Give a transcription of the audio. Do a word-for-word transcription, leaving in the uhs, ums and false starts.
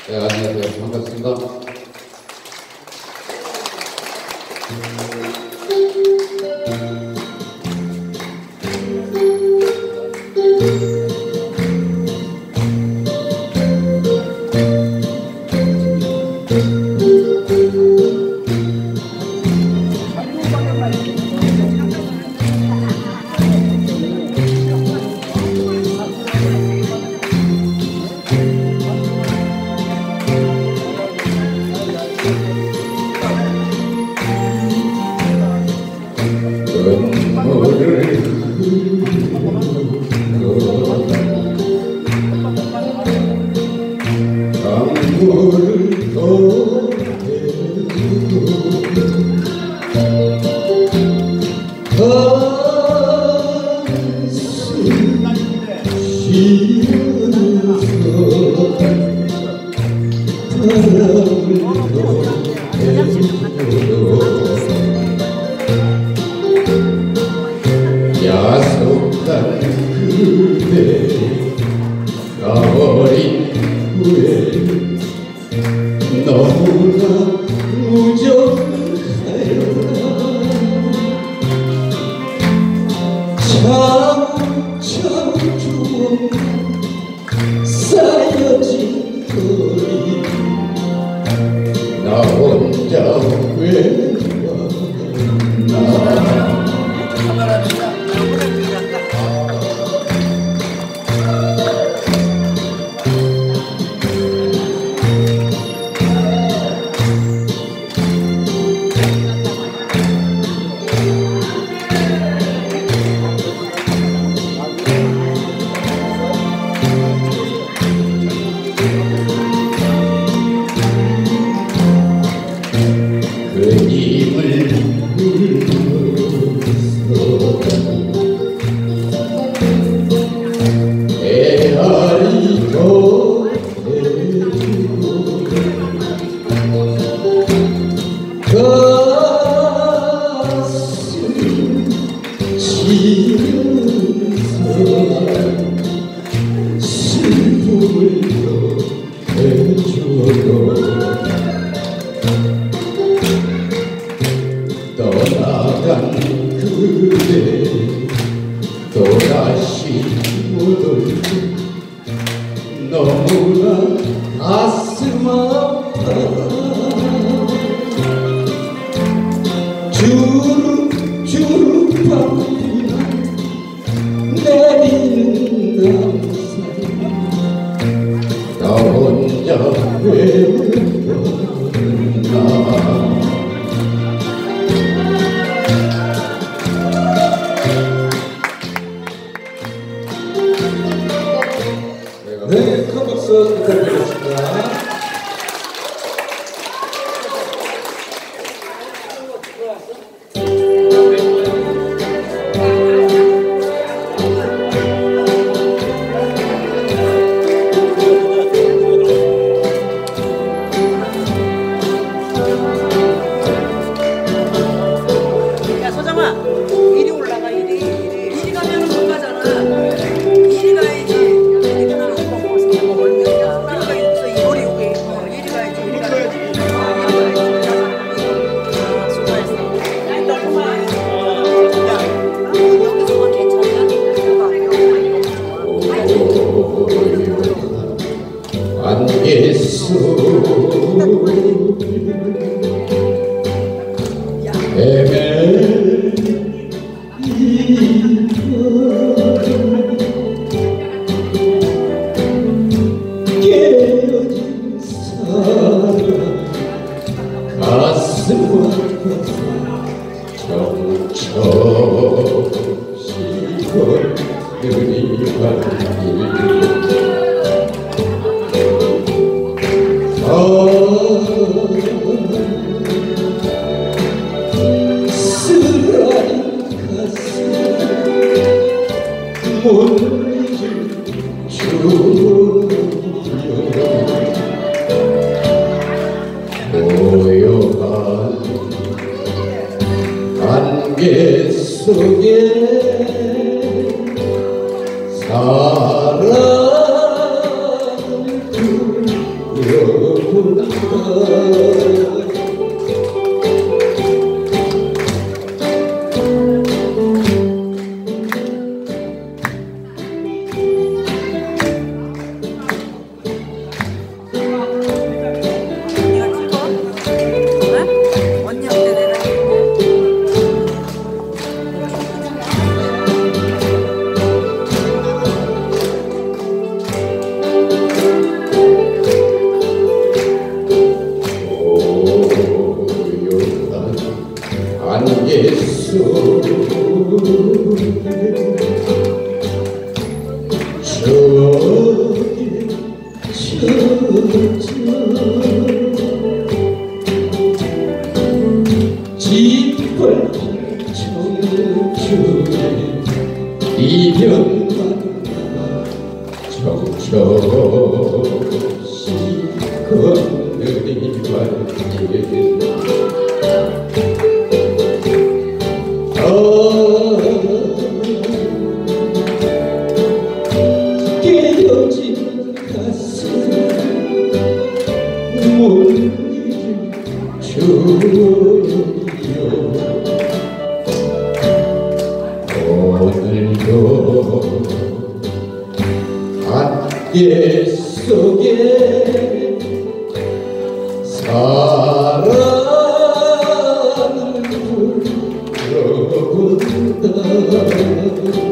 네, 안녕하세요. 반갑습니다. 야속한 그대가 버린 후에 너무나 무정하여 차곡차곡 추억만 쌓여진 거리 나 혼자 외로웠나 떠나간 그대 또다시 못 올 너무나 가슴 아파 주룩주룩 밤비가 내리는 남산 나 혼자 외로웠나 네, 큰 박수 부탁드리겠습니다. 야, 서정아, 이리 올라가, 이리, 이리. 이리 가면 못 가잖아. 이리 가야지. 이리 가면 못 먹어서 먹을 거야. 그러니까 여기서 이 머리 여기. 어, 이리 가야지, 이리 가야지. 어, 이리 가야지. 아, 수고했어. 야, 너 그만. 야, 여기서만 괜찮냐? 안개수 헤매이고 깨어진 사랑 가슴 아파서 정처없이 걸으니 발길 쓰라린 가슴 못 잊을 주여 고요한 안개 속에 사랑을 여분다 안개 속에 저기 젖어 짓밟힌 청춘의 이별만 정처시 건너리 발길 깨어진 가슴 못 잊을 추억이여 오늘도 안개 속에 사랑을 불러본다